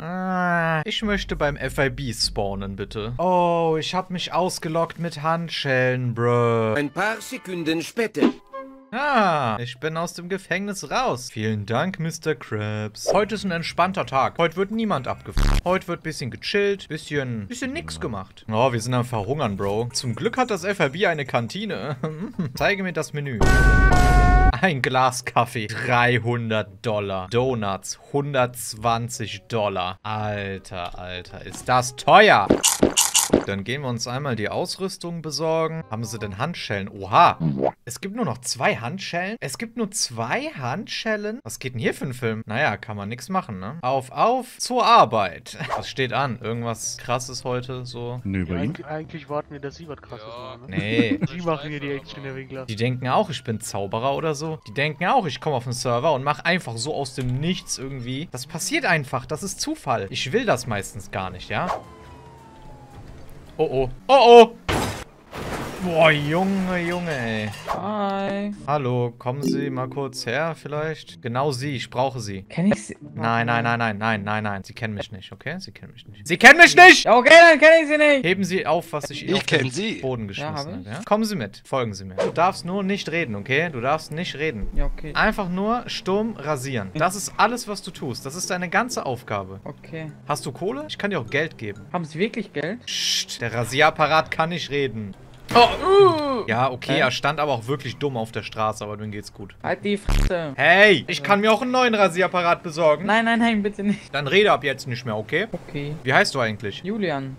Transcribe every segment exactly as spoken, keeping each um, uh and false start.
Ah, ich möchte beim F I B spawnen, bitte. Oh, ich hab mich ausgeloggt mit Handschellen, bro. Ein paar Sekunden später. Ah, ich bin aus dem Gefängnis raus. Vielen Dank, Mister Krabs. Heute ist ein entspannter Tag. Heute wird niemand abgefuckt. Heute wird ein bisschen gechillt, bisschen, bisschen nix gemacht. Oh, wir sind am Verhungern, Bro. Zum Glück hat das F I B eine Kantine. Zeige mir das Menü. Ein Glas Kaffee, dreihundert Dollar. Donuts, hundertzwanzig Dollar. Alter, Alter, ist das teuer. Dann gehen wir uns einmal die Ausrüstung besorgen. Haben sie denn Handschellen? Oha. Es gibt nur noch zwei Handschellen? Es gibt nur zwei Handschellen? Was geht denn hier für ein Film? Naja, kann man nichts machen, ne? Auf, auf, zur Arbeit. Was steht an? Irgendwas Krasses heute so? Nö, bei Ja, Ihnen? eigentlich, eigentlich warten wir, dass sie was Krasses Ja. machen. Ne? Nee. Die machen hier die Action-Entwickler. Die denken auch, ich bin Zauberer oder so. Die denken auch, ich komme auf den Server und mache einfach so aus dem Nichts irgendwie. Das passiert einfach. Das ist Zufall. Ich will das meistens gar nicht, ja? Oh, oh. Oh, oh. Boah, Junge, Junge, ey. Hi. Hallo, kommen Sie mal kurz her, vielleicht? Genau Sie, ich brauche Sie. Kenn ich sie? Nein, nein, nein, nein, nein, nein, nein. Sie kennen mich nicht, okay? Sie kennen mich nicht. Sie kennen mich nicht! Ja, okay, dann kenn ich sie nicht. Heben Sie auf, was ich Ihnen Ich auf den kenn Sie. Boden Ja, geschmissen hab habe. ich. Ja? Kommen Sie mit, folgen Sie mir. Du darfst nur nicht reden, okay? Du darfst nicht reden. Ja, okay. Einfach nur stumm rasieren. Das ist alles, was du tust. Das ist deine ganze Aufgabe. Okay. Hast du Kohle? Ich kann dir auch Geld geben. Haben sie wirklich Geld? Psst, der Rasierapparat kann nicht reden. Oh, uh. Ja, okay, Hä? er stand aber auch wirklich dumm auf der Straße, aber dann geht's gut. Halt die Fresse. Hey, ich kann mir auch einen neuen Rasierapparat besorgen. Nein, nein, nein, bitte nicht. Dann rede ab jetzt nicht mehr, okay? Okay. Wie heißt du eigentlich? Julian.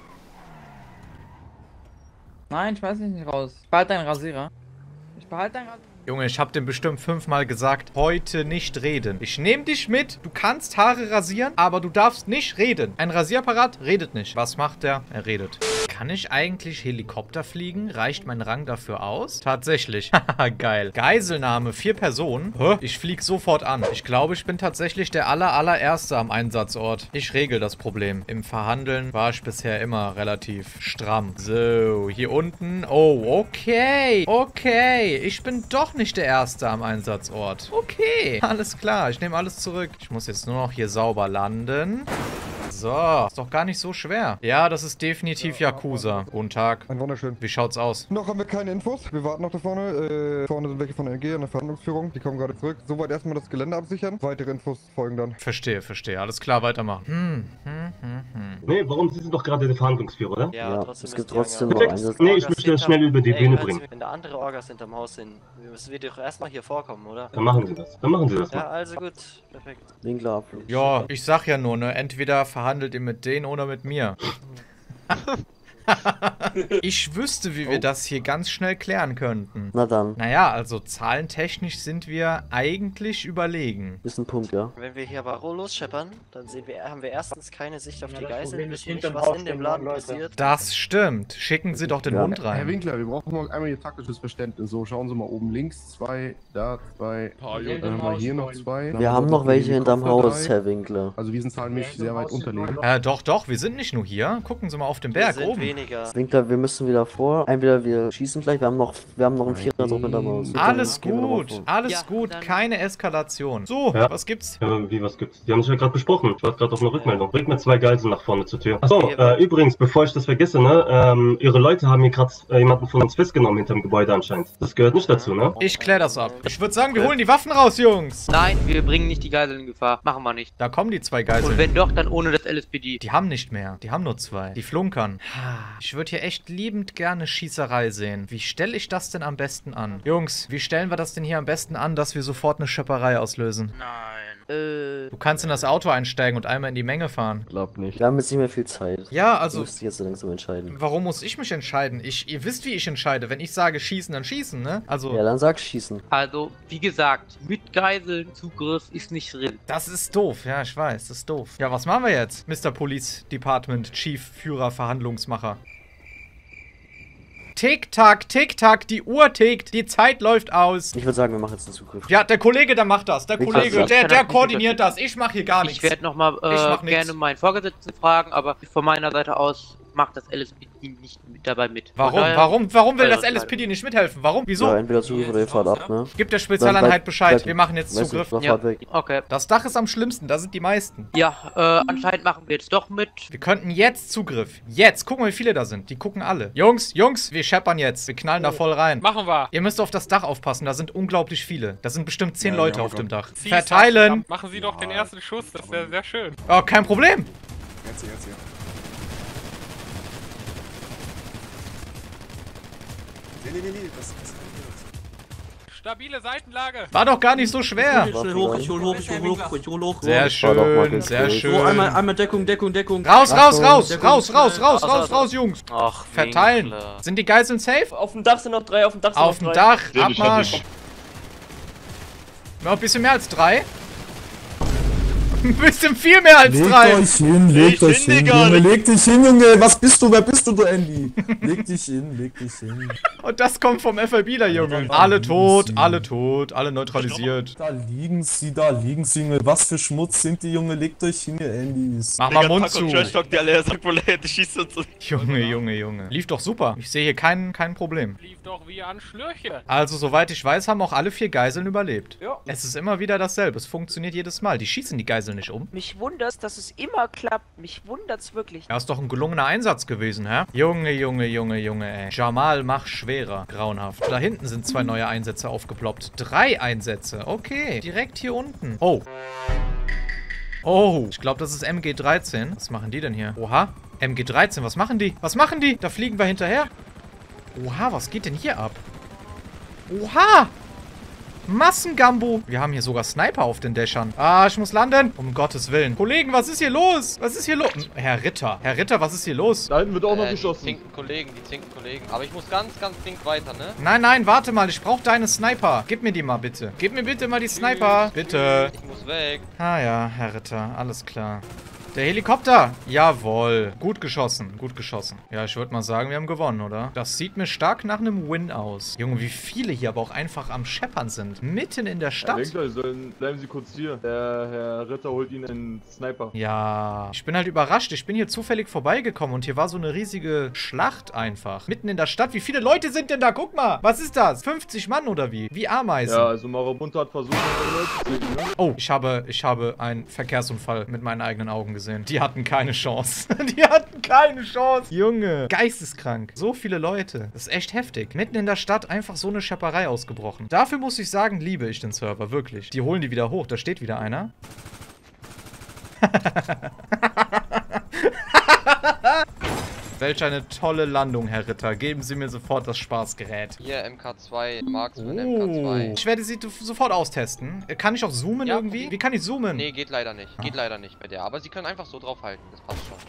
Nein, ich weiß nicht raus. Ich behalte deinen Rasierer. Ich behalte deinen Rasierer. Junge, ich habe dem bestimmt fünfmal gesagt, heute nicht reden. Ich nehme dich mit, du kannst Haare rasieren, aber du darfst nicht reden. Ein Rasierapparat redet nicht. Was macht der? Er redet. Kann ich eigentlich Helikopter fliegen? Reicht mein Rang dafür aus? Tatsächlich. Haha, geil. Geiselnahme, vier Personen. Hä? Ich flieg sofort an. Ich glaube, ich bin tatsächlich der aller allererste am Einsatzort. Ich regel das Problem. Im Verhandeln war ich bisher immer relativ stramm. So, hier unten. Oh, okay. Okay, ich bin doch nicht der Erste am Einsatzort. Okay, alles klar. Ich nehme alles zurück. Ich muss jetzt nur noch hier sauber landen. So, ist doch gar nicht so schwer. Ja, das ist definitiv Yakuza. Guten Tag. Ein wunderschön. Wie schaut's aus? Noch haben wir keine Infos. Wir warten noch da vorne. Äh, vorne sind welche von der N G an der Verhandlungsführung. Die kommen gerade zurück. Soweit erstmal das Gelände absichern. Weitere Infos folgen dann. Verstehe, verstehe. Alles klar, weitermachen. Hm, hm, hm, hm. Nee, warum? Sie sind doch gerade der Verhandlungsführer, oder? Ja, Ja, trotzdem es gibt müssen die trotzdem Orgas- noch Perfekt. Einsatz. Nee, ich möchte das schnell über die Ey, Bühne hört bringen. zu, wenn da andere Orgas hinterm Haus sind, müssen wir doch erstmal hier vorkommen, oder? Dann machen Sie das. Dann machen Sie das Ja, mal. also gut. Perfekt. Winkler Abflug. Ja, ich sag ja nur, ne? Entweder verhandelt ihr mit denen oder mit mir. Ich wüsste, wie wir das hier ganz schnell klären könnten. Na dann, Naja, also zahlentechnisch sind wir eigentlich überlegen. ist ein Punkt, ja. Wenn wir hier aber losscheppern, dann sehen wir, haben wir erstens keine Sicht auf Ja, die das Geiseln, Problem ist, wissen nicht, hinterm was Haus in dem stehen Laden neun Leute. passiert. Das stimmt. Schicken Sie doch den Ja. Hund Herr rein. Winkler, wir brauchen mal einmal Ihr taktisches Verständnis. So, schauen Sie mal oben links, zwei, da, zwei, dann mal hier noch zwei. Dann Wir haben wir noch welche hinterm Helikopter Haus, drei. Herr Winkler. Also wir sind zahlenmäßig sehr weit unterlegen. Äh, doch, doch, wir sind nicht nur hier. Gucken Sie mal auf den Wir Berg sind oben. weniger. Winkler, wir müssen wieder vor. Entweder wir schießen gleich, wir haben noch, wir haben noch einen Vierer Trupp hinterm Haus. Alles Gehen wir noch mal gut, vor. alles Ja, gut, dann- keine Eskalation. So, Ja. was gibt's? Ja, wie, was gibt's? Die haben sich ja gerade besprochen. Ich warte gerade auf eine Rückmeldung. Bringt mir zwei Geiseln nach vorne zur Tür. Achso, äh, übrigens, bevor ich das vergesse, ne, ähm, Ihre Leute haben hier gerade äh, jemanden von uns festgenommen hinterm Gebäude anscheinend. Das gehört nicht dazu, ne? Ich klär das ab. Ich würde sagen, wir holen die Waffen raus, Jungs. Nein, wir bringen nicht die Geiseln in Gefahr. Machen wir nicht. Da kommen die zwei Und Geiseln. wenn doch, dann ohne das L S P D. Die haben nicht mehr. Die haben nur zwei. Die flunkern. Ich würde hier echt liebend gerne Schießerei sehen. Wie stelle ich das denn am besten an? Jungs, wie stellen wir das denn hier am besten an, dass wir sofort eine Schöpperei auslösen? Nein. Äh, Du kannst in das Auto einsteigen und einmal in die Menge fahren. Glaub nicht. Wir haben jetzt nicht mehr viel Zeit. Ja, Du also, musst dich jetzt so langsam entscheiden. warum muss ich mich entscheiden? Ich, ihr wisst, wie ich entscheide. Wenn ich sage schießen, dann schießen, ne? Also, Ja, dann sag schießen. also, wie gesagt, mit Geiseln Zugriff ist nicht drin. das ist doof. Ja, ich weiß, das ist doof. Ja, was machen wir jetzt, Mister Police Department Chief Führer Verhandlungsmacher? Tick-Tack, Tick-Tack, die Uhr tickt, die Zeit läuft aus. Ich würde sagen, wir machen jetzt einen Zugriff. Ja, der Kollege, der macht das. Der Ich Kollege, weiß, der, das der kann er koordiniert nicht das. Ich mache hier gar nichts. Ich werde nochmal Ich mach äh, nix. gerne meinen Vorgesetzten fragen, aber von meiner Seite aus macht das L S P D nicht mit dabei mit. Warum? Daher, Warum? Warum will das also, L S P D nicht mithelfen? Warum? Wieso? Ja, entweder Zugriff oder ihr fahrt ab, ne? Gib der Spezialeinheit Dann Bescheid. bleib- Wir machen jetzt Weißt du, Zugriff. dann Ja. fahrt weg. Okay. Das Dach ist am schlimmsten, da sind die meisten. Ja, äh, anscheinend machen wir jetzt doch mit. Wir könnten jetzt Zugriff. Jetzt. Guck mal, wie viele da sind. Die gucken alle. Jungs, Jungs, wir scheppern jetzt. Wir knallen da voll rein. Machen wir. Ihr müsst auf das Dach aufpassen. Da sind unglaublich viele. Da sind bestimmt zehn Ja, Leute ja, auf komm. dem Dach. Sie Verteilen. sagt, Machen Sie doch den ersten Schuss, das wäre sehr schön. Oh, kein Problem. Jetzt hier, jetzt hier. Nee, nee, nee, nee, das, das Stabile Seitenlage. War doch gar nicht so schwer. Schnell hoch, ich hol hoch, ich hol hoch, ich hol hoch. Sehr War doch mal schön, ganz sehr cool. schön. einmal Deckung, Deckung, Deckung. Raus, raus, raus, Deckung, raus, raus, schnell. raus, Raus, raus, raus, raus, Jungs. Ach, Verteilen. Winkler. Sind die Geiseln safe? Auf dem Dach sind noch drei, auf dem Dach sind Auf dem noch drei. Dach, Abmarsch. Noch ein bisschen mehr als drei. Ein bisschen viel mehr als drei. euch hin, legt euch hin, Junge, leg dich hin, Junge, was bist du, wer bist du, du Andy? Leg dich hin, leg dich hin. Und das kommt vom F I B, der Junge. Alle tot, alle tot, alle neutralisiert. Da liegen sie, da liegen sie, Junge, was für Schmutz sind die, Junge, legt euch hin, ihr Andys. Mach mal Mund zu. Die alle, er sagt wohl, er hätte schießt und so. Junge, Junge, Junge. Lief doch super. Ich sehe hier kein, kein Problem. Lief doch wie an Schlürchen. Also, soweit ich weiß, haben auch alle vier Geiseln überlebt. Ja. Es ist immer wieder dasselbe. Es funktioniert jedes Mal. Die schießen die Geiseln nicht um. Mich wundert's, dass es immer klappt. Mich wundert's wirklich. Ja, ist doch ein gelungener Einsatz gewesen, hä? Junge, Junge, Junge, Junge, ey. Jamal, mach schwerer. Grauenhaft. Da hinten sind zwei neue Einsätze aufgeploppt. Drei Einsätze. Okay. Direkt hier unten. Oh. Oh. Ich glaube, das ist M G dreizehn. Was machen die denn hier? Oha. M G dreizehn, was machen die? Was machen die? Da fliegen wir hinterher. Oha, was geht denn hier ab? Oha. Massengambo. Wir haben hier sogar Sniper auf den Dächern. Ah, ich muss landen. Um Gottes Willen. Kollegen, was ist hier los? Was ist hier los? Herr Ritter. Herr Ritter, was ist hier los? Da hinten wird auch noch Äh, geschossen. Die zinken Kollegen, die zinken Kollegen. Aber ich muss ganz, ganz dringend weiter, ne? Nein, nein, warte mal. Ich brauche deine Sniper. Gib mir die mal, bitte. Gib mir bitte mal die Sniper. Bitte. Ich muss weg. Ah ja, Herr Ritter. Alles klar. Der Helikopter. Jawohl. Gut geschossen. Gut geschossen. Ja, ich würde mal sagen, wir haben gewonnen, oder? Das sieht mir stark nach einem Win aus. Junge, wie viele hier aber auch einfach am Scheppern sind. Mitten in der Stadt. Herr Winkler, sollen, bleiben Sie kurz hier. Der Herr Ritter holt Ihnen einen Sniper. Ja, ich bin halt überrascht. Ich bin hier zufällig vorbeigekommen und hier war so eine riesige Schlacht einfach. Mitten in der Stadt. Wie viele Leute sind denn da? Guck mal. Was ist das? fünfzig Mann oder wie? Wie Ameisen. Ja, also Marabunta hat versucht, Leute zu sehen, ne? Oh, ich habe, ich habe einen Verkehrsunfall mit meinen eigenen Augen gesehen. Die hatten keine Chance. Die hatten keine Chance. Junge. Geisteskrank. So viele Leute. Das ist echt heftig. Mitten in der Stadt einfach so eine Schepperei ausgebrochen. Dafür muss ich sagen, liebe ich den Server. Wirklich. Die holen die wieder hoch. Da steht wieder einer. Welch eine tolle Landung, Herr Ritter. Geben Sie mir sofort das Spaßgerät. Hier M K zwei, Marksman Oh. M K zwei. Ich werde sie sofort austesten. Kann ich auch zoomen Ja, irgendwie? okay. Wie kann ich zoomen? Nee, geht leider nicht. Geht leider nicht bei der. Aber Sie können einfach so draufhalten. Das passt schon.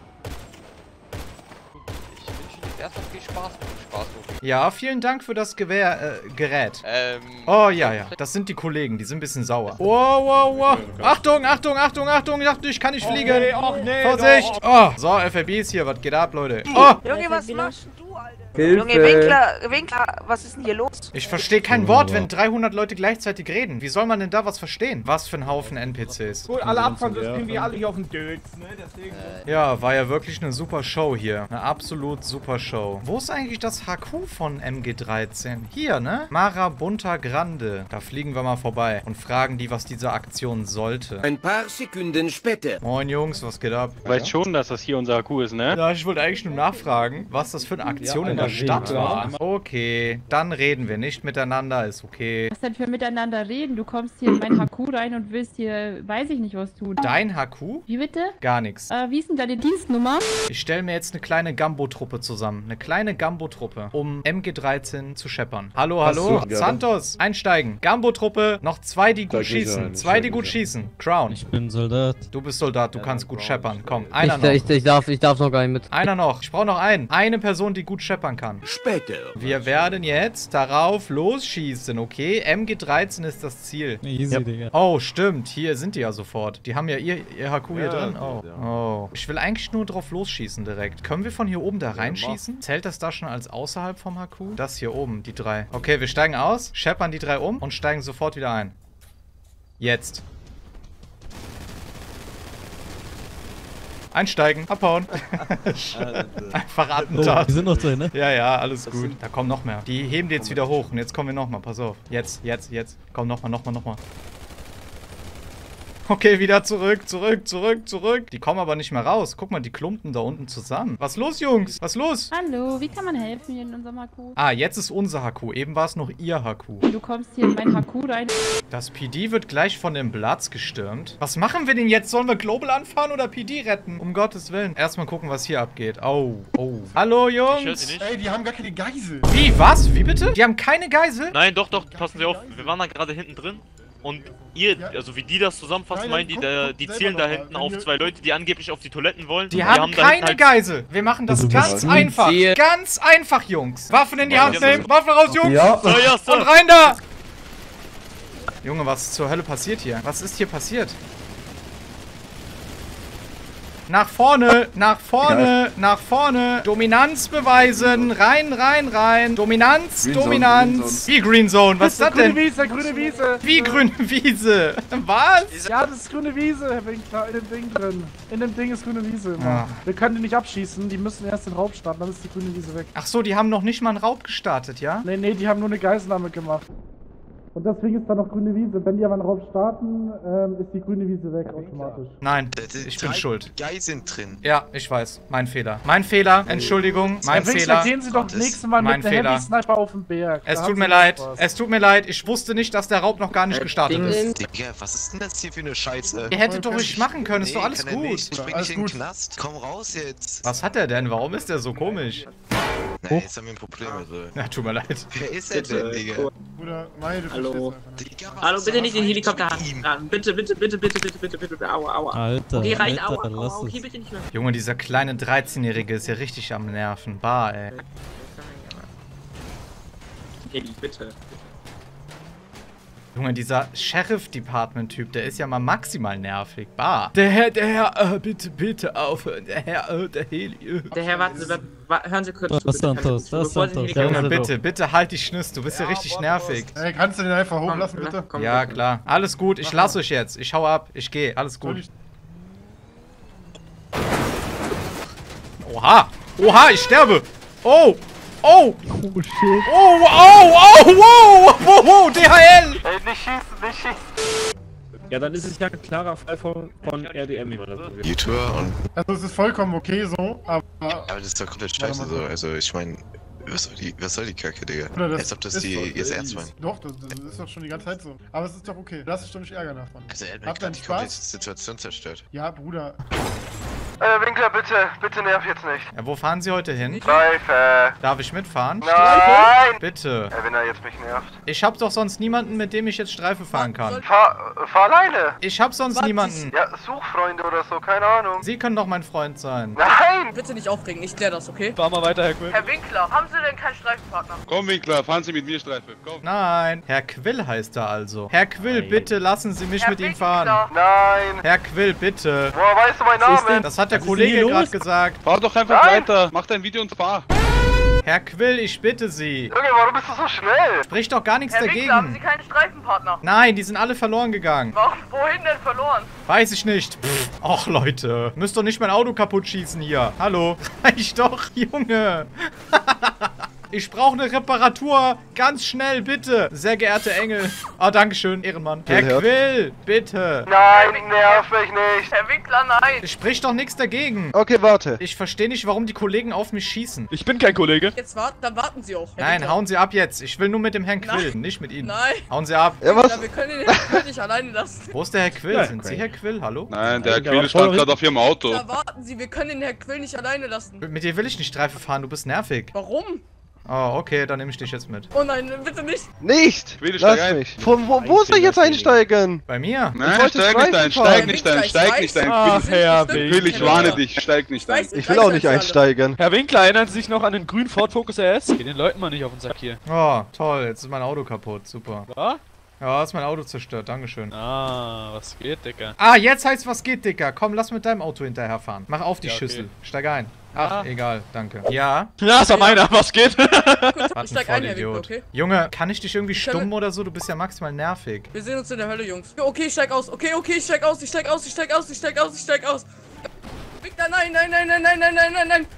Ich wünsche Ihnen jetzt erstmal viel Spaß mit dem Spaß. Ja, vielen Dank für das Gewehr, äh, Gerät. Ähm. Oh, ja, ja. Das sind die Kollegen, die sind ein bisschen sauer. Wow, wow, wow. Achtung, Achtung, Achtung, Achtung. Ich dachte, ich kann nicht fliegen. nee, ach nee, Vorsicht. Oh, so, F I B ist hier. Was geht ab, Leute? Oh, Junge, was machst du, Alter? Hilfe. Junge, Winkler, Winkler, was ist denn hier los? ich verstehe kein Wort, wenn dreihundert Leute gleichzeitig reden. Wie soll man denn da was verstehen? Was für ein Haufen N P Cs. Gut, alle abfahren, das kriegen wir alle hier auf den Dötz, ne? Deswegen. Ja, war ja wirklich eine super Show hier. Eine absolut super Show. Wo ist eigentlich das H Q von M G dreizehn? Hier, ne? Marabunta Grande. Da fliegen wir mal vorbei und fragen die, was diese Aktion sollte. Ein paar Sekunden später. Moin Jungs, was geht ab? Du weißt schon, dass das hier unser H Q ist, ne? Ja, ich wollte eigentlich nur nachfragen, was das für eine Aktion in der Stadt war. Okay, dann reden wir nicht miteinander, ist okay. Was denn für miteinander reden? Du kommst hier in mein H Q rein und willst hier, weiß ich nicht, was tun. Dein H Q? Wie bitte? Gar nichts. Äh, wie ist denn deine Dienstnummer? Ich stelle mir jetzt eine kleine Gambo-Truppe zusammen. Eine kleine Gambo-Truppe, um M G dreizehn zu scheppern. Hallo, hallo. Ach so, ja, Santos, einsteigen. Gambo-Truppe, noch zwei, die gut Da geht schießen. er, Zwei, da die geht gut er. schießen. Crown. Ich bin Soldat. Du bist Soldat, du kannst gut scheppern. Komm, einer noch. Ich, ich, darf, ich darf noch gar nicht mit. Einer noch. Ich brauche noch einen. Eine Person, die gut scheppern kann. Später. Wir werden jetzt darauf losschießen, okay? M G dreizehn ist das Ziel. Easy, Ja. Digga. Oh, stimmt. Hier sind die ja sofort. Die haben ja ihr, ihr H Q hier Ja, drin. Oh. ja. Oh. Ich will eigentlich nur drauf losschießen direkt. Können wir von hier oben da reinschießen? Zählt das da schon als außerhalb vom H Q? Das hier oben, die drei. Okay, wir steigen aus, scheppern die drei um und steigen sofort wieder ein. Jetzt. Einsteigen, abhauen. Einfach Attentat. Oh, die sind noch drin, ne? Ja, ja, alles gut. Da kommen noch mehr. Die heben die jetzt wieder hoch. Und jetzt kommen wir nochmal. Pass auf. Jetzt, jetzt, jetzt. Komm, nochmal, nochmal, nochmal. Okay, wieder zurück, zurück, zurück, zurück. Die kommen aber nicht mehr raus. Guck mal, die klumpen da unten zusammen. Was los, Jungs? Was los? Hallo, wie kann man helfen hier in unserem H Q? Ah, jetzt ist unser H Q. Eben war es noch ihr H Q. Du kommst hier in mein H Q rein. Das P D wird gleich von dem Platz gestürmt. Was machen wir denn jetzt? Sollen wir Global anfahren oder P D retten? Um Gottes Willen. Erstmal gucken, was hier abgeht. Oh, oh. Hallo, Jungs. Ey, die haben gar keine Geisel. Wie, was? Wie bitte? Die haben keine Geisel? Nein, doch, doch, passen Sie auf. Wir waren da gerade hinten drin. Und ihr, also wie die das zusammenfassen, meinen die, da, die zielen da hinten auf zwei Leute, die angeblich auf die Toiletten wollen. Die, die haben, haben keine halt Geisel. Wir machen das also ganz einfach. Ziel. Ganz einfach, Jungs. Waffen in die ja, Hand nehmen. Waffen raus, Jungs. Ja. So, ja, so. Und rein da. Junge, was zur Hölle passiert hier? Was ist hier passiert? Nach vorne, nach vorne, ja. nach vorne. Dominanz beweisen. Rein, rein, rein. Dominanz, Green Dominanz. Zone, Wie Green Zone? Was ist das denn? Grüne Wiese, grüne Wiese. Wie grüne Wiese? Was? Ja, das ist grüne Wiese, Herr Winkler, in dem Ding drin. In dem Ding ist grüne Wiese. Ah. Wir können die nicht abschießen, die müssen erst den Raub starten, dann ist die grüne Wiese weg. Ach so, die haben noch nicht mal einen Raub gestartet, ja? Nee, nee, die haben nur eine Geiselnahme gemacht. Und deswegen ist da noch grüne Wiese. Wenn die aber einen Raub starten, ähm, ist die grüne Wiese weg automatisch. Nein, ich bin schuld. Geiseln drin. Ja, ich weiß. Mein Fehler. Mein Fehler. Entschuldigung. Mein Herr Fehler. Gehen Sie doch das nächste Mal mein mit der Heavy Sniper auf den Berg. Es tut mir leid. Es tut mir leid. Ich wusste nicht, dass der Raub noch gar nicht gestartet ist. Digga, was ist denn das hier für eine Scheiße? Ihr hättet doch nicht machen können. Ist doch alles gut. Ich bring dich in den Knast. Komm raus jetzt. Was hat er denn? Warum ist der so komisch? Na, jetzt haben wir ein Problem mit so. Ja, tut mir leid. Wer ist der denn, Digga? Bruder, meine, Hallo. Hallo, bitte nicht den Helikopter an. Bitte, bitte, bitte, bitte, bitte, bitte, bitte, aua, aua. Alter, okay, reicht, Alter, aua, aua, okay, bitte nicht mehr. Junge, dieser kleine dreizehnjährige ist ja richtig am Nerven. Bah, ey. Heli, bitte. Junge, dieser Sheriff-Department-Typ, der ist ja mal maximal nervig. Bah. Der Herr, der Herr, äh, bitte, bitte aufhören. Der Herr, äh, der Heli. Äh. Der Herr, warten Sie, hören Sie kurz zu. Das ist Santos, das ist Santos. Junge, bitte, bitte halt die Schnüss, du bist ja, ja richtig nervig. Ey, kannst du den einfach hochlassen, bitte? Komm, ja, klar. Alles gut, ich lasse euch jetzt. Ich hau ab, ich gehe, alles gut. Oha, oha, ich sterbe. Oh. Oh! Oh, shit. Oh, oh, oh, wow! Wow, wow, D H L! Ey, nicht schießen, nicht schießen! Ja, dann ist es ja ein klarer Fall von, von R D M, wie man das so YouTuber und... Also, es ist vollkommen okay so, aber... Aber das ist doch komplett scheiße so, also ich meine... Was soll die, was soll die Kacke, Digga? Das Als ob das die jetzt ernst meinen. Doch, das, das ist doch schon die ganze Zeit so. Aber es ist doch okay. Lass dich doch nicht ärgern davon. Also er hat mir gerade die komplette Situation zerstört. Ja, Bruder. Äh, Winkler, bitte, bitte nerv jetzt nicht. Ja, wo fahren Sie heute hin? Streife. Darf ich mitfahren? Nein! Bitte. Ja, wenn er jetzt mich nervt. Ich hab doch sonst niemanden, mit dem ich jetzt Streife fahren kann. Fahr, fahr alleine. Ich hab sonst niemanden. Ja, such Freunde oder so, keine Ahnung. Sie können doch mein Freund sein. Nein! Bitte nicht aufregen, ich klär das, okay? Fahr mal weiter, Herr Quill. Herr Winkler, haben Sie denn keinen Streifenpartner? Komm, Winkler, fahren Sie mit mir Streife. Komm. Nein. Herr Quill heißt er also. Herr Quill, Nein. bitte lassen Sie mich Herr mit ihm Winkler. fahren. Nein! Herr Quill, bitte. Woher weißt du meinen Namen? Das hat der Was Kollege ist denn hier gerade gesagt. Fahr doch einfach Nein. weiter. Mach dein Video und fahr. Herr Quill, ich bitte Sie. Junge, warum bist du so schnell? Sprich doch gar nichts Herr Winkler, haben Sie dagegen. keinen Streifenpartner? Nein, die sind alle verloren gegangen. Warum, wohin denn verloren? Weiß ich nicht. Pff. Ach, Leute. Müsst doch nicht mein Auto kaputt schießen hier. Hallo. Reicht doch, Junge. Ich brauche eine Reparatur. Ganz schnell, bitte. Sehr geehrte Engel. Ah, dankeschön, Ehrenmann. Herr Quill, bitte. Nein, nerv mich nicht. Herr Winkler, nein. Sprich doch nichts dagegen. Okay, warte. Ich verstehe nicht, warum die Kollegen auf mich schießen. Ich bin kein Kollege. Jetzt warten, dann warten Sie auch. Herr Nein, Winkler. hauen Sie ab jetzt. Ich will nur mit dem Herrn Quill, Nein. nicht mit Ihnen. Nein. Hauen Sie ab. Ja, was? Wir können den Herrn Quill nicht alleine lassen. Wo ist der Herr Quill? Ja, Sind Sie Herr Quill? Hallo? Nein, der Nein, der Quill war stand voll gerade auf ihrem Auto. Da warten Sie, wir können den Herrn Quill nicht alleine lassen. Mit dir will ich nicht Streife fahren, du bist nervig. Warum? Oh, okay, dann nehme ich dich jetzt mit. Oh nein, bitte nicht. Nicht! Quill, steig ein. Von wo, wo soll ich jetzt einsteigen? Bei mir? Nein, wollte steig nicht ein, Streifen steig fahren. nicht ein, steig nicht ein. Ach, Herr Quill, Quill, ich warne dich, steig nicht ein. Ich will auch nicht einsteigen. Herr Winkler, erinnern Sie sich noch an den grünen Ford Focus R S? Geh den Leuten mal nicht auf den Sack hier. Oh, toll, jetzt ist mein Auto kaputt. Super. Ja? Ja, ist mein Auto zerstört, dankeschön. Ah, was geht, Dicker? Ah, jetzt heißt was geht, Dicker. Komm, lass mit deinem Auto hinterherfahren. Mach auf die Ja, okay. Schüssel. Steig ein. Ach, Ah. egal, danke. Ja? Ja, ist doch meiner, was geht? Gut, Warte, ich steig ein, Herr Winkler, Vollidiot. okay? Junge, kann ich dich irgendwie Ich kann stummen mit- oder so? Du bist ja maximal nervig. Wir sehen uns in der Hölle, Jungs. Okay, ich steig aus. Okay, okay, ich steig aus. Ich steig aus. Ich steig aus. Ich steig aus. Ich steig aus. Nein, nein, nein, nein, nein, nein, nein, nein, nein.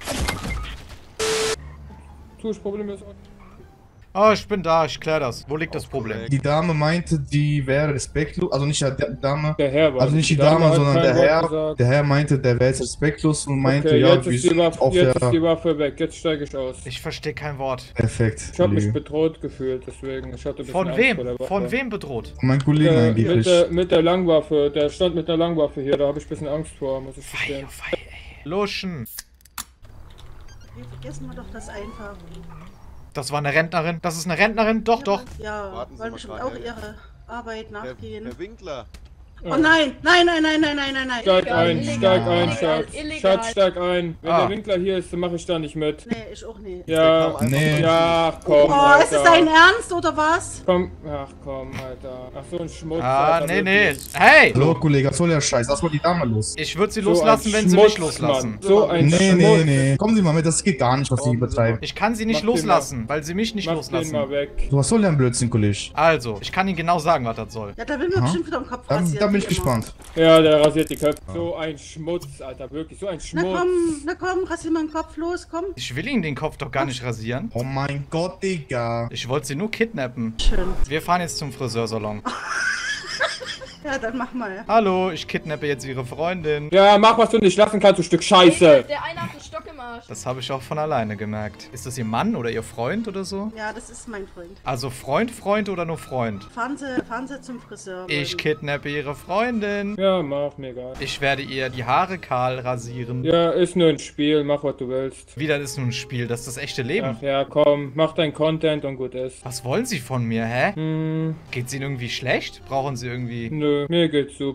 Tu, das Problem ist... Oh, ich bin da, ich klär das. Wo liegt das Problem? Die Dame meinte, die wäre respektlos, also nicht die Dame, Der Herr war also nicht die Dame Dame, hat sondern kein der Wort Herr. gesagt. Der Herr meinte, der wäre jetzt respektlos und meinte, Okay, ja, jetzt, wir ist die, sind Waffe, auf jetzt ist die der... Waffe weg, jetzt steige ich aus. Ich verstehe kein Wort. Perfekt. Ich habe mich Kollege. bedroht gefühlt, deswegen. Ich hatte ein bisschen Von Angst wem? vor der Waffe. Von wem bedroht? Mein Kollege Äh, eigentlich. mit, der, mit der Langwaffe, der stand mit der Langwaffe hier, da habe ich ein bisschen Angst vor, muss ich gestehen. Luschen. Hier vergessen wir doch das einfach. Das war eine Rentnerin. Das ist eine Rentnerin. Doch, doch. Ja, wollen bestimmt auch ihre Arbeit nachgehen. Herr Winkler. Oh nein, nein, nein, nein, nein, nein, nein, nein. Steig Illegal, ein, illegal, steig ein, illegal, Schatz. illegal. Schatz, steig ein. Wenn Ah. der Winkler hier ist, dann mache ich da nicht mit. Nee, ich auch nicht. Ja, Nee. ja, komm, Oh, Alter. ist es dein Ernst oder was? Komm, ach komm, Alter. Ach so ein Schmutz, Ah, Alter, nee, nee. wirklich. Hey! Hallo, Kollege, was soll der Scheiß? Lass mal die Dame los. Ich würde sie So loslassen, ein wenn sie mich Schmutz, loslassen. Mann. So ein Nee, Schmutz. nee, nee. Kommen Sie mal mit, das geht gar nicht, was Sie betreiben. Ich kann sie nicht Mach den loslassen, weil sie mich nicht Mach den loslassen. mal weg. So, was soll der ein Blödsinn, Kollege? Also, ich kann Ihnen genau sagen, was das soll. Ja, da will mir Aha. bestimmt wieder im Kopf Da, rasieren. da bin wie ich immer. gespannt. Ja, der rasiert die Köpfe. So ein Schmutz, Alter, wirklich, so ein Na Schmutz. komm, na komm, rasier mal den Kopf los, komm. Ich will Ihnen den Kopf doch gar nicht rasieren. Oh mein Gott, Digga. Ich wollte sie nur kidnappen. Schön. Wir fahren jetzt zum Friseursalon. Ja, dann mach mal. Hallo, ich kidnappe jetzt Ihre Freundin. Ja, mach, was du nicht lassen kannst, du Stück Scheiße. Der eine hat einen Stock im Arsch. Das habe ich auch von alleine gemerkt. Ist das Ihr Mann oder Ihr Freund oder so? Ja, das ist mein Freund. Also Freund, Freund oder nur Freund? Fahren Sie, fahren Sie zum Friseur. Ich Leute. kidnappe Ihre Freundin. Ja, mach, mir egal. Ich werde ihr die Haare kahl rasieren. Ja, ist nur ein Spiel, mach, was du willst. Wie, das ist nun ein Spiel, das ist das echte Leben. Ach ja, komm, mach dein Content und gut ist. Was wollen Sie von mir, hä? Hm, Geht's Ihnen irgendwie schlecht? Brauchen Sie irgendwie... nö, mir geht's super.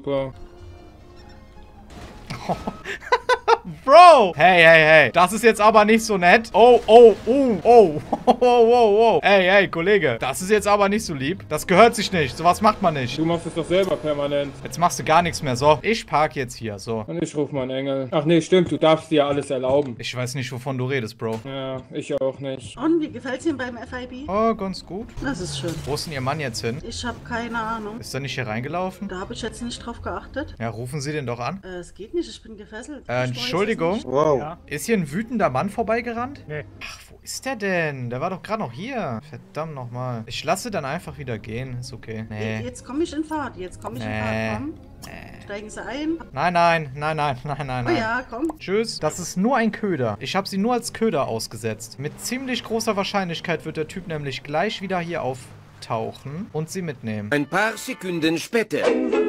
Bro! Hey, hey, hey. Das ist jetzt aber nicht so nett. Oh, oh, oh, oh. Oh, oh, oh, oh. Hey, hey, Kollege. Das ist jetzt aber nicht so lieb. Das gehört sich nicht. Sowas macht man nicht. Du machst es doch selber permanent. Jetzt machst du gar nichts mehr. So, ich park jetzt hier. So. Und ich ruf mal einen Engel. Ach nee, stimmt, du darfst dir ja alles erlauben. Ich weiß nicht, wovon du redest, Bro. Ja, ich auch nicht. Und wie gefällt's Ihnen beim F I B? Oh, ganz gut. Das ist schön. Wo ist denn Ihr Mann jetzt hin? Ich habe keine Ahnung. Ist er nicht hier reingelaufen? Da habe ich jetzt nicht drauf geachtet. Ja, rufen Sie den doch an. Äh, es geht nicht, ich bin gefesselt. Äh, Ich weiß es Entschuldigung. nicht. Wow. Ja. Ist hier ein wütender Mann vorbeigerannt? Nee. Ach, wo ist der denn? Der war doch gerade noch hier. Verdammt nochmal. Ich lasse dann einfach wieder gehen. Ist okay. Nee. Jetzt komme ich in Fahrt, jetzt komme ich in Nee. Fahrt, komm. Steigen Sie ein. Nein, nein, nein, nein, nein, nein, Oh nein. ja, komm. Tschüss. Das ist nur ein Köder. Ich habe sie nur als Köder ausgesetzt. Mit ziemlich großer Wahrscheinlichkeit wird der Typ nämlich gleich wieder hier auftauchen und sie mitnehmen. Ein paar Sekunden später.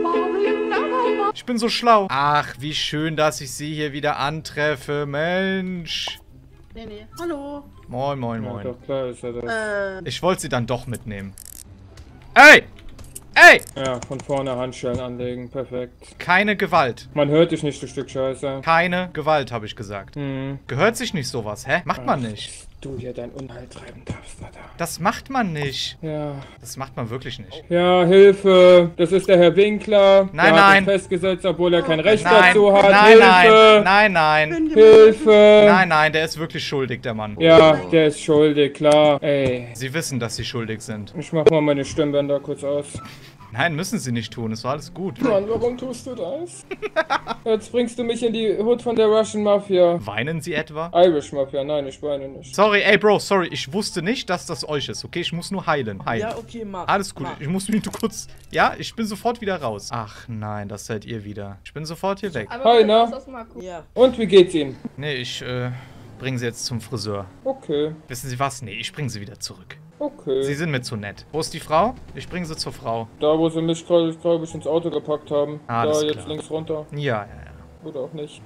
Ich bin so schlau. Ach, wie schön, dass ich sie hier wieder antreffe. Mensch. Nee, nee. Hallo. Moin, moin, Ja, moin. doch, klar ist er das. Äh, Ich wollte sie dann doch mitnehmen. Ey! Ey! Ja, von vorne Handschellen anlegen, perfekt. Keine Gewalt. Man hört dich nicht, du Stück Scheiße. Keine Gewalt, habe ich gesagt. Hm. Gehört sich nicht sowas, hä? Macht man nicht. Du hier dein Unheil treiben darfst, Alter. Das macht man nicht. Ja. Das macht man wirklich nicht. Ja, Hilfe. Das ist der Herr Winkler. Nein, der nein. Hat ihn festgesetzt, obwohl er kein Recht Nein, dazu hat. nein, Hilfe. nein, nein, nein. Hilfe. Nein, nein, der ist wirklich schuldig, der Mann. Ja, der ist schuldig, klar. Ey. Sie wissen, dass sie schuldig sind. Ich mach mal meine Stimmbänder kurz aus. Nein, müssen sie nicht tun. Es war alles gut. Mann, warum tust du das? Jetzt bringst du mich in die Hut von der Russian Mafia. Weinen sie etwa? Irish Mafia, nein, ich weine nicht. Sorry, ey, Bro, sorry. Ich wusste nicht, dass das euch ist, okay? Ich muss nur heilen. Heilen. Ja, okay, mach. Alles gut. Mach. Ich muss mich nur kurz... Ja, ich bin sofort wieder raus. Ach nein, das seid ihr wieder. Ich bin sofort hier weg. Hi, na? Ja. Und wie geht's Ihnen? Nee, ich, äh, bringe sie jetzt zum Friseur. Okay. Wissen Sie was? Nee, ich bringe sie wieder zurück. Okay. Sie sind mir zu nett. Wo ist die Frau? Ich bringe sie zur Frau. Da, wo sie mich gerade, glaube ich, ins Auto gepackt haben. Alles da, jetzt klar. links runter. Ja, ja, ja. Oder auch nicht.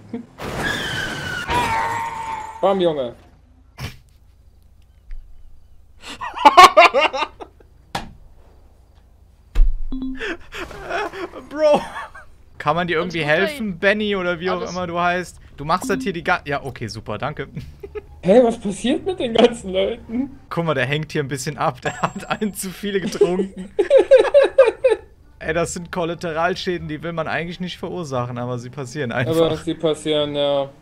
Bam, Junge. Bro! Kann man dir irgendwie tut helfen, Benny, oder wie auch Alles- immer du heißt? Du machst das hier die ganze... Ja, okay, super, danke. Hey, was passiert mit den ganzen Leuten? Guck mal, der hängt hier ein bisschen ab. Der hat einen zu viele getrunken. Ey, das sind Kollateralschäden, die will man eigentlich nicht verursachen, aber sie passieren einfach. Aber sie passieren, ja.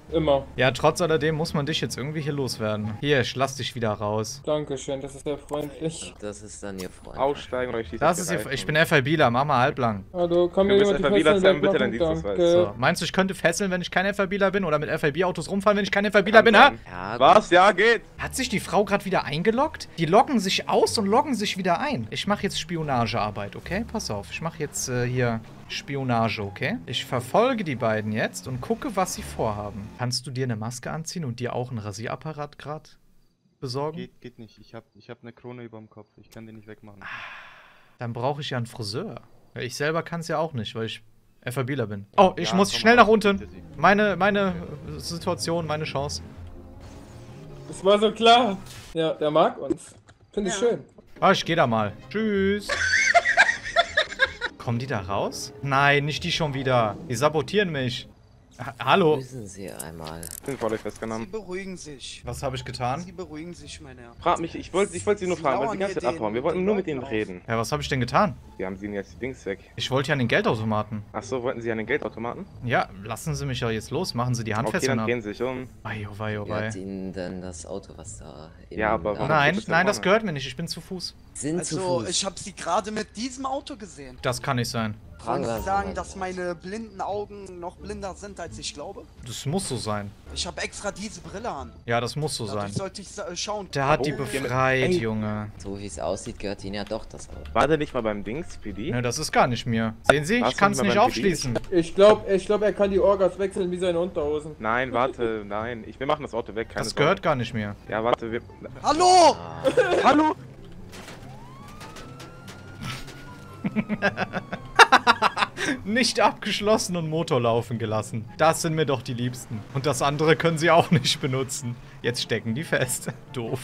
Immer. Ja, trotz alledem muss man dich jetzt irgendwie hier loswerden. Hier, ich lass dich wieder raus. Dankeschön, das ist sehr freundlich. Das ist dann Ihr Freund. Aussteigen oder ich schieße Das ist hier, ich bin FIBler, mach mal halblang. Hallo, kann mir jemand die Fesseln wegmachen? Danke. So, meinst du, ich könnte fesseln, wenn ich kein FIBler bin? Oder mit F I B-Autos rumfahren, wenn ich kein FIBler bin, ha? Ja, was? Ja, geht. Hat sich die Frau gerade wieder eingeloggt? Die loggen sich aus und loggen sich wieder ein. Ich mache jetzt Spionagearbeit, okay? Pass auf, ich mache jetzt äh, hier Spionage, okay? Ich verfolge die beiden jetzt und gucke, was sie vorhaben. Kannst du dir eine Maske anziehen und dir auch einen Rasierapparat gerade besorgen? Geht, geht nicht. Ich hab, ich hab eine Krone über dem Kopf. Ich kann den nicht wegmachen. Dann brauche ich ja einen Friseur. Ich selber kann es ja auch nicht, weil ich FIBler bin. Oh, ich ja, muss schnell nach unten. Meine, meine Situation, meine Chance. Das war so klar. Ja, der mag uns. Finde ich ja. schön. Ah, ich geh da mal. Tschüss. Kommen die da raus? Nein, nicht die schon wieder. Die sabotieren mich. Ha Hallo. Wissen Sie einmal. Sind vor euch festgenommen. Sie beruhigen sich. Was habe ich getan? Sie beruhigen sich, meine Herren. Frag mich, ich wollte ich wollte Sie nur Sie fragen, weil Sie die lauern ganze Zeit hier abhauen. Wir den- wollten den nur mit Leuten Ihnen auf. reden. Ja, was habe ich denn getan? Wir haben Sie Ihnen jetzt die Dings weg. Ich wollte ja an den Geldautomaten. Ach so, wollten Sie an den Geldautomaten? Ja, lassen Sie mich ja jetzt los. Machen Sie die Okay, Handfesselung dann ab. drehen Sie sich um. Ei, oh wei, oh Wer wei. hat Ihnen denn das Auto, was da im Ja, aber warum Nein, steht das da nein, das vorne? gehört mir nicht. Ich bin zu Fuß. Sind zu Also, Fuß. ich habe Sie gerade mit diesem Auto gesehen. Das kann nicht sein. Wollen Fragen Sie wir sagen, mal. dass meine blinden Augen noch blinder sind, als ich glaube? Das muss so sein. Ich habe extra diese Brille an. Ja, das muss so Dadurch sein. sollte ich sa- schauen. Der hat die Oh, befreit, ey. Junge. So wie es aussieht, gehört Ihnen ja doch das Auto. War der nicht mal beim Dings, P D? Ne, das ist gar nicht mir. Sehen Sie, Warst ich du kann es nicht nicht mal beim P D? aufschließen. Ich glaube, ich glaub, er kann die Orgas wechseln wie seine Unterhosen. Nein, warte, nein. Ich, wir machen das Auto weg. Keine Das Sorge. gehört gar nicht mir. Ja, warte, wir... Hallo! Hallo! Nicht abgeschlossen und Motor laufen gelassen. Das sind mir doch die Liebsten. Und das andere können sie auch nicht benutzen. Jetzt stecken die fest. Doof.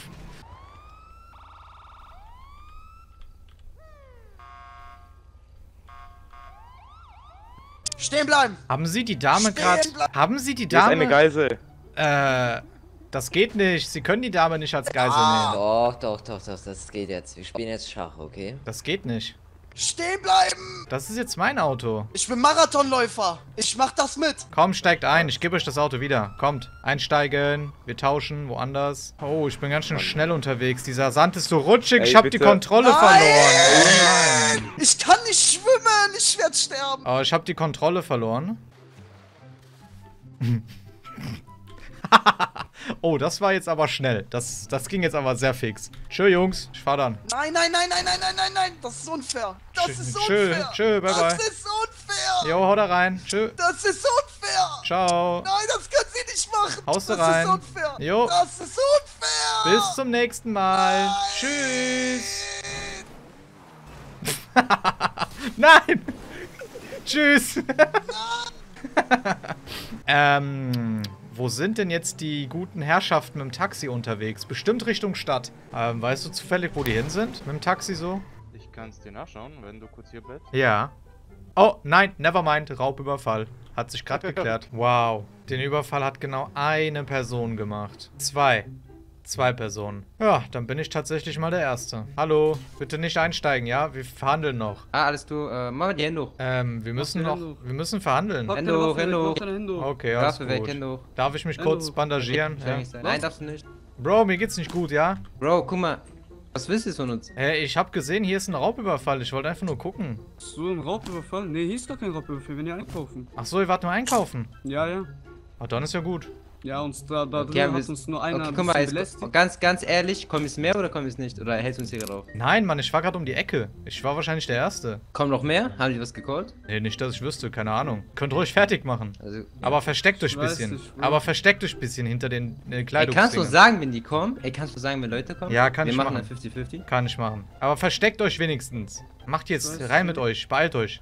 Stehen bleiben! Haben Sie die Dame Stehen gerade... bleiben! Haben Sie die Hier ist Dame... eine Geisel. Äh... Das geht nicht. Sie können die Dame nicht als Geisel nehmen. Doch, doch, doch, doch, das geht jetzt. Wir spielen jetzt Schach, okay? Das geht nicht. Stehen bleiben! Das ist jetzt mein Auto. Ich bin Marathonläufer. Ich mach das mit. Komm, steigt ein. Ich gebe euch das Auto wieder. Kommt, einsteigen. Wir tauschen woanders. Oh, ich bin ganz schön schnell unterwegs. Dieser Sand ist so rutschig. Ey, ich habe die bitte. Kontrolle Nein! verloren. Oh nein. Ich kann nicht schwimmen. Ich werde sterben. Oh, ich habe die Kontrolle verloren. Oh, das war jetzt aber schnell. Das, das ging jetzt aber sehr fix. Tschö, Jungs. Ich fahr dann. Nein, nein, nein, nein, nein, nein, nein, nein. Das ist unfair. Das Tschö, ist tschö, unfair. tschö, bye, bye. Das ist unfair. Jo, hau da rein. Tschö. Das ist unfair. Ciao. Nein, das können Sie nicht machen. Haust du das rein. ist unfair. Jo. Das ist unfair. Bis zum nächsten Mal. Tschüss. Nein. Tschüss. ähm, wo sind denn jetzt die guten Herrschaften mit dem Taxi unterwegs? Bestimmt Richtung Stadt. Ähm, weißt du zufällig, wo die hin sind? Mit dem Taxi so? Ich kann es dir nachschauen, wenn du kurz hier bleibst. Ja. Oh, nein, nevermind. Raubüberfall. Hat sich gerade geklärt. Wow. Den Überfall hat genau eine Person gemacht. Zwei. Zwei Personen. Ja, dann bin ich tatsächlich mal der Erste. Hallo, bitte nicht einsteigen, ja? Wir verhandeln noch. Ah, alles du, äh, mach mal die Hände hoch. Ähm, wir müssen noch, wir müssen verhandeln. Hände hoch, Hände hoch. Okay, alles Waffe weg, gut. Hände hoch. Darf ich mich Hände kurz hoch. bandagieren? Okay, Ja. nicht sein. Nein, darfst du nicht. Bro, mir geht's nicht gut, ja? Bro, guck mal. Was willst du von uns? Hey, ich hab gesehen, hier ist ein Raubüberfall. Ich wollte einfach nur gucken. So, ein Raubüberfall? Ne, hier ist gar kein Raubüberfall, wenn ihr einkaufen. Ach so, ihr wart nur einkaufen? Ja, ja. Ach, dann ist ja gut. Ja, uns da, da Okay, drin wir- hat uns nur einer okay, ein guck mal, bisschen jetzt, belästigt. ganz, ganz ehrlich, komm es mehr oder komm es nicht? Oder hältst du uns hier gerade auf? Nein, Mann, ich war gerade um die Ecke. Ich war wahrscheinlich der Erste. Kommen noch mehr? Haben die was gecallt? Nee, nicht, dass ich wüsste, keine Ahnung. Könnt ruhig fertig machen. Also, Aber versteckt euch Ich ein weiß bisschen. nicht, Bro. Aber versteckt euch ein bisschen hinter den äh, Ey, Kleidungsdingen. kannst du sagen, wenn die kommen? Ey, kannst du sagen, wenn Leute kommen? Ja, kann Wir ich machen machen. dann fünfzig fünfzig. Kann ich machen. Aber versteckt euch wenigstens. Macht jetzt weiß rein mit nicht. euch. Beeilt euch.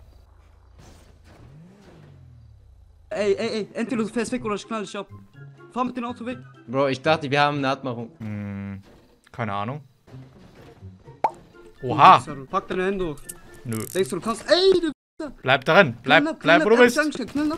Ey, ey, ey, entweder du fährst weg oder ich knall dich ab. Fahr mit dem Auto weg. Bro, ich dachte, wir haben eine Abmachung. Hm, keine Ahnung. Oha. Pack deine Hände hoch. Nö. Denkst du, du kannst. Ey, du. Bleib drin. Bleib, Knall ab, bleib, knall wo du ab, bist. ehrlich angestellt, knall ab.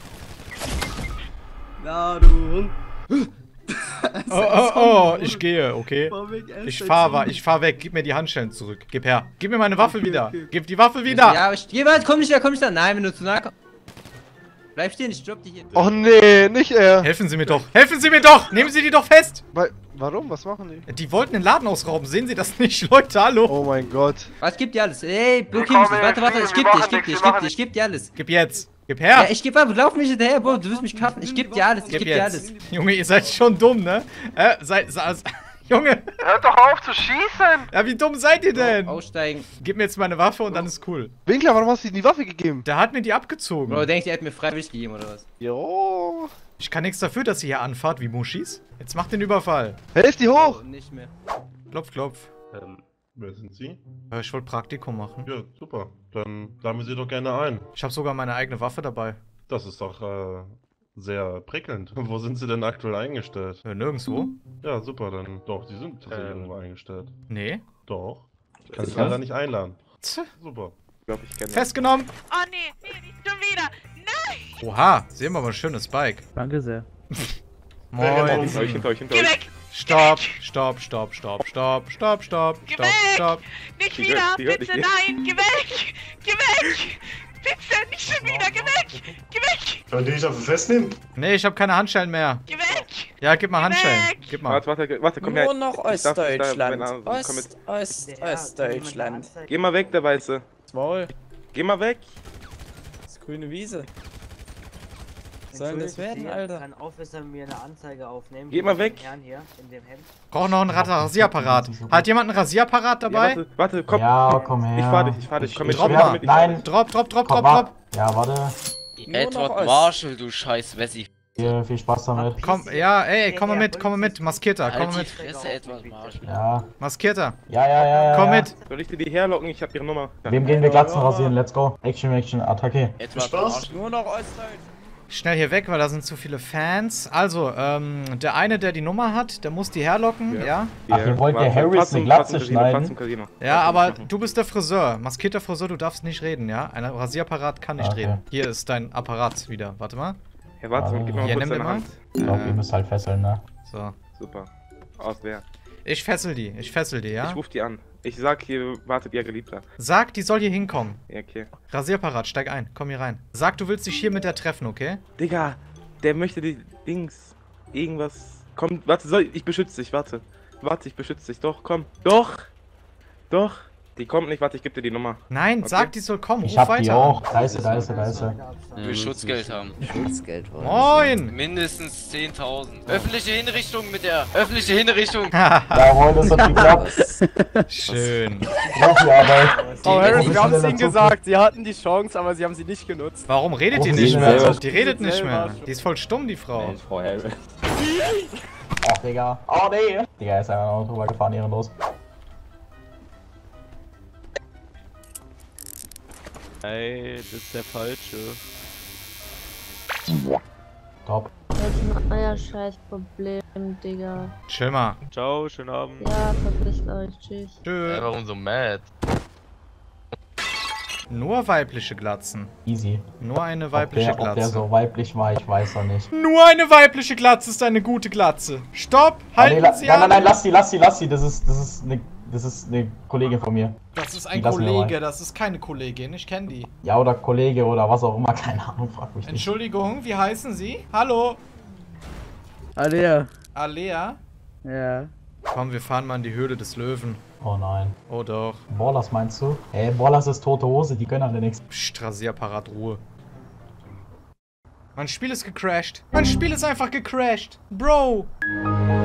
Ja, du Hund. Oh, oh, oh, ich gehe, okay. Fahr weg, er ist Ich ein fahr, Zombie. wa- ich fahr weg. Gib mir die Handschellen zurück. Gib her. Gib mir meine Waffe Okay, wieder. okay. Gib die Waffe wieder. Ja, aber ich, jemand, komm nicht da, komm nicht da. Nein, wenn du zu nah kommst. Bleib stehen, ich stopp dich hier. Oh nee, nicht er. Helfen Sie mir doch. Helfen Sie mir doch. Nehmen Sie die doch fest. Weil, warum? Was machen die? Die wollten den Laden ausrauben. Sehen Sie das nicht, Leute? Hallo. Oh mein Gott. Was gibt dir alles? Ey, blockier mich nicht. Warte, warte, ich geb dir, ich geb dir, ich geb dir, ich geb dir alles. Gib jetzt. Gib her. Ja, ich geb ab, lauf mich hinterher, Bro. Du wirst mich cutten. Ich geb dir alles, ich Gib geb dir jetzt. alles. Junge, ihr seid schon dumm, ne? Äh, seid, seid, Junge. Hört doch auf zu schießen. Ja, wie dumm seid ihr denn? Aussteigen. Gib mir jetzt meine Waffe und dann ist cool. Winkler, warum hast du ihm die Waffe gegeben? Der hat mir die abgezogen. Bro, denkst du, er hat mir freiwillig gegeben, oder was? Jo. Ich kann nichts dafür, dass ihr hier anfahrt wie Muschis. Jetzt macht den Überfall. Helft die hoch. Oh, nicht mehr. Klopf, klopf. Ähm, wer sind Sie? Ja, ich wollte Praktikum machen. Ja, super. Dann laden wir Sie doch gerne ein. Ich habe sogar meine eigene Waffe dabei. Das ist doch äh, sehr prickelnd. Wo sind Sie denn aktuell eingestellt? Ja, nirgendwo. Ja, super, dann doch, Sie sind tatsächlich Ähm. irgendwo eingestellt. Nee. Doch. Ich kann Sie Sicher? leider nicht einladen. Tch. Super. Ich glaub, ich kenne Festgenommen. Oh nee, nee, nicht schon wieder. Nein! Oha, sehen wir mal ein schönes Bike. Danke sehr. Moin. Hinter euch, hinter euch, hinter Geh euch. weg! Stopp, stopp, stopp, stopp, stopp, stopp, stopp, Geh stopp, weg! stopp. Nicht Die wieder, hört- die hört bitte, nicht. nein! Geh weg! Geh weg! Bitte, nicht schon wieder! Geh weg! Geh weg! Sollen die dich dafür festnehmen? Nee, ich habe keine Handschellen mehr. Geh weg! Ja, gib mal Geh Handschellen. weg! Gib mal. Warte, warte, warte, komm her. Nur noch Ich darf- ich darf- Ostdeutschland. meine Arme- komm mit. Ost, Ost, Ostdeutschland. Geh mal weg, der Weiße. Maul. Geh mal weg. Das ist grüne Wiese. Was soll denn das werden, Alter? Kann Officer mir eine Anzeige aufnehmen? Geh mal weg. Herrn hier in dem Hemd. Brauch noch einen Rasierapparat. Hat jemand einen Rasierapparat dabei? Ja, warte, warte, komm. Ja, komm her. Ich fahr dich, ich fahr dich. Komm mit, Drop komm mal. mit. Ich- Nein. Drop, drop, drop, Komm, drop, wa- drop. Ja, warte. Edward Marshall, du scheiß Wessi. Hier, viel Spaß damit. Komm, ja, ey, komm mal mit, komm mal mit. Maskierter, komm Halt mal die mit. Fresse, Edward Marshall. Ja. Maskierter, Ja, ja, ja, ja. komm ja. mit. Soll ich dir die herlocken? Ich hab ihre Nummer. Ja. Wem gehen wir Glatzen rasieren? Let's go. Action, Action, Attacke. Edward Marshall. Nur noch Ostdeutschland. Schnell hier weg, weil da sind zu viele Fans. Also, ähm, der eine, der die Nummer hat, der muss die herlocken, ja? Ach, ihr wollt der Harris eine Glatze schneiden? Ja, aber du bist der Friseur. Maskierter Friseur, du darfst nicht reden, ja? Ein Rasierapparat kann nicht Okay. reden. Hier ist dein Apparat wieder. Warte mal. Ja, warte, gib mir mal Hier, kurz nimm den deine mal. Hand. Ich glaub, ihr müsst halt fesseln, ne? So. Super. Aus wer? Ich fessel die, ich fessel die, ja? Ich ruf die an. Ich sag hier, wartet ihr Geliebter. Sag, die soll hier hinkommen. Ja, okay. Rasierapparat, steig ein, komm hier rein. Sag, du willst dich hier mit der treffen, okay? Digga, der möchte die Dings. Irgendwas. Komm, warte, soll ich beschütze dich, warte. Warte, ich beschütze dich. Doch, komm. Doch! Doch! Die kommt nicht, warte, ich geb dir die Nummer. Nein, Okay. sag, die soll kommen. Ich Ruf hab die weiter. auch. Da ist sie, da ist sie, da ist sie. Ich will Schutzgeld haben. Schutzgeld wollen. Moin! Mindestens zehntausend. Öffentliche Hinrichtung mit der. Öffentliche Hinrichtung. Jawohl, das hat geklappt. Schön. Profiarbeit. Frau Harris, wir haben es Ihnen Professioneller gesagt. Sie hatten die Chance, aber Sie haben sie nicht genutzt. Warum redet die Rufen nicht Sie mehr? selber. Die redet nicht selber mehr. schon. Die ist voll stumm, die Frau. Frau Harris. Ach, Digga. Oh, nee. Digga, ist einfach noch drüber gefahren, ehrenlos. Ey, das ist der falsche. Top. Das ist euer Scheißproblem, Digga. Chill mal. Ciao, schönen Abend. Ja, verpisst euch. Tschüss. Tschö. Warum so mad? Nur weibliche Glatzen. Easy. Nur eine Ob weibliche der, ob der Glatze. so weiblich war, ich weiß noch nicht. Nur eine weibliche Glatze ist eine gute Glatze. Stopp! Oh, nee, Halten la- Sie nein, an! nein, nein, lass sie, lass sie, lass sie. Das ist, das ist eine, das ist eine Kollegin von mir. Das ist Die ein lassen wir Kollege, mal. das ist keine Kollegin, ich kenne die. Ja, oder Kollege oder was auch immer, keine Ahnung, frag mich nicht. Entschuldigung, wie heißen Sie? Hallo? Alea. Alea? Ja. Komm, wir fahren mal in die Höhle des Löwen. Oh nein. Oh doch. Ballers meinst du? Ey, Ballers ist tote Hose, die können alle nichts. Psst, Rasierapparat, Ruhe. Mein Spiel ist gecrashed. Mein Spiel ist einfach gecrashed. Bro!